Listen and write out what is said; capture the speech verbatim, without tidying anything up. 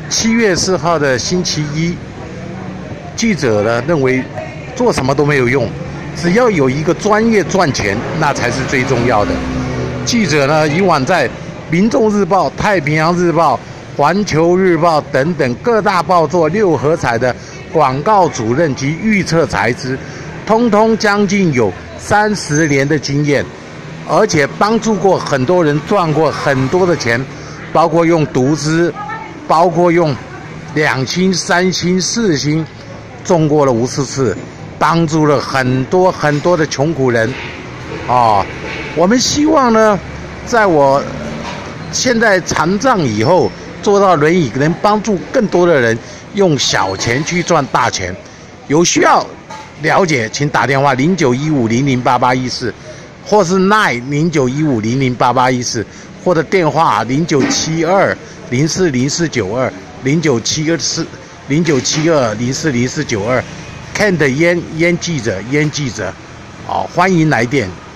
七月四号的星期一，记者呢认为做什么都没有用，只要有一个专业赚钱，那才是最重要的。记者呢以往在《民众日报》、《太平洋日报》、《环球日报》等等各大报做六合彩的广告主任及预测财资，通通将近有三十年的经验，而且帮助过很多人赚过很多的钱，包括用独资，包括用两星、三星、四星，中过了无数次，帮助了很多很多的穷苦人。啊，我们希望呢，在我现在残障以后，坐到轮椅能帮助更多的人用小钱去赚大钱。有需要了解，请打电话零九一五零零八八一四，或是 nine 零九一五零零八八一四，或者电话零九七二零四零四九二零九七二四零九七二零四零四九二 ，Ken 的烟烟记者烟记者，好，欢迎来电。